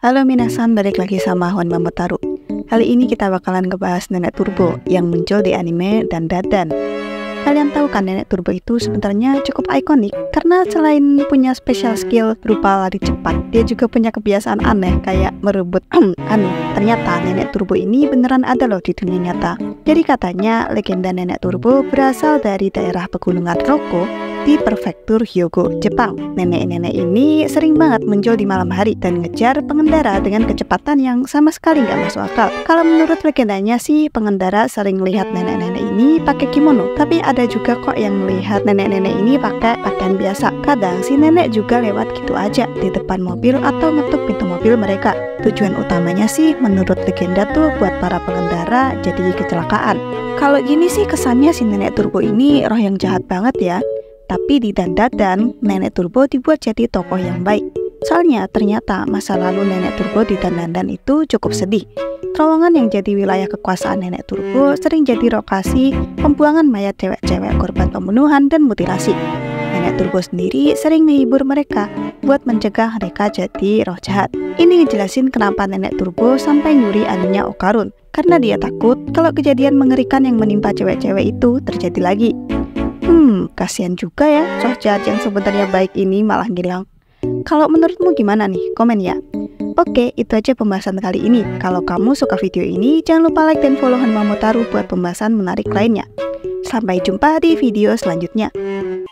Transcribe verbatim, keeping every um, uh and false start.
Halo minasan, balik lagi sama Hon Mamotaru. Kali ini kita bakalan ngebahas Nenek Turbo yang muncul di anime Dan Dan Dan. Kalian tahu kan Nenek Turbo itu sebenarnya cukup ikonik karena selain punya special skill berupa lari cepat, dia juga punya kebiasaan aneh kayak merebut anu. Ternyata Nenek Turbo ini beneran ada loh di dunia nyata. Jadi katanya legenda Nenek Turbo berasal dari daerah pegunungan Roko di prefektur Hyogo, Jepang. Nenek-nenek ini sering banget muncul di malam hari dan ngejar pengendara dengan kecepatan yang sama sekali nggak masuk akal. Kalau menurut legendanya sih, pengendara sering lihat nenek-nenek ini pakai kimono, tapi ada juga kok yang melihat nenek-nenek ini pakai pakaian biasa. Kadang si nenek juga lewat gitu aja di depan mobil atau ngetuk pintu mobil mereka. Tujuan utamanya sih menurut legenda tuh buat para pengendara jadi kecelakaan. Kalau gini sih kesannya si Nenek Turbo ini roh yang jahat banget ya. Tapi di Dan Dan Dan, Nenek Turbo dibuat jadi tokoh yang baik. Soalnya ternyata masa lalu Nenek Turbo di Dan Dan Dan itu cukup sedih. Terowongan yang jadi wilayah kekuasaan Nenek Turbo sering jadi lokasi pembuangan mayat cewek-cewek korban pembunuhan dan mutilasi. Nenek Turbo sendiri sering menghibur mereka buat mencegah mereka jadi roh jahat. Ini ngejelasin kenapa Nenek Turbo sampai nyuri anunya Okarun, karena dia takut kalau kejadian mengerikan yang menimpa cewek-cewek itu terjadi lagi. Hmm, kasihan juga ya roh jahat yang sebenarnya baik ini malah hilang. Kalau menurutmu gimana nih? Komen ya. Oke, itu aja pembahasan kali ini. Kalau kamu suka video ini, jangan lupa like dan follow Han Mamotaru buat pembahasan menarik lainnya. Sampai jumpa di video selanjutnya.